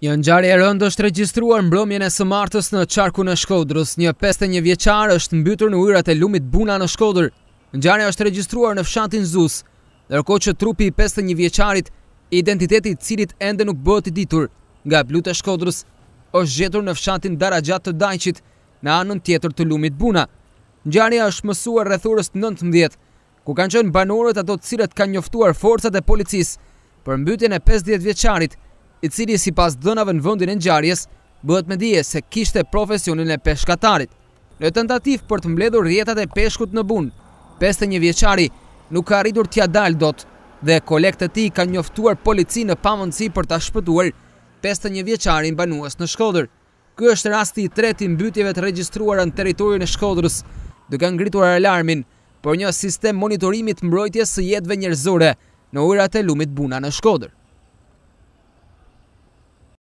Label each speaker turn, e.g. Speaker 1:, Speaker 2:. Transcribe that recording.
Speaker 1: Një ngjarje e rëndë është regjistruar mbrëmjen e së martës në qarkun e Shkodrës. Një 51 vjeçar është mbytur në ujrat e Lumit Bunë në Shkodër. Ngjarja është regjistruar në fshatin Zus, ndërkohë që trupi i 51 vjeçarit, identiteti i cilit ende nuk bëhet i ditur, nga blut e Shkodrës, është gjetur në fshatin Darajat të Dajqit, në anën tjetër të Lumit Bunë. Ngjarja është mësuar rreth orës 19, ku kanë qenë banorët ato të cilët kanë njoftuar forcat e policisë për mbytjen e 50 vjeçarit, i cili sipas dhënave në vendin e ngjarjes bëhet me dije se kishte profesionin e peshkatarit. Në tentativë për të mbledhur rrjetat e peshkut në Bunë, 51 vjeçari nuk ka arritur t'ia dalë dot dhe kolegët e tij kanë njoftuar policinë në pamundësi për ta shpëtuar 51 vjeçarin banues në Shkodër. Ky është rasti i tretë i mbytjeve të regjistruara në territorin e Shkodrës, duke ngritur alarmin për një sistem monitorimi të mbrojtjes së jetëve njerëzore në ujrat e Lumit Bunë në Shkodër.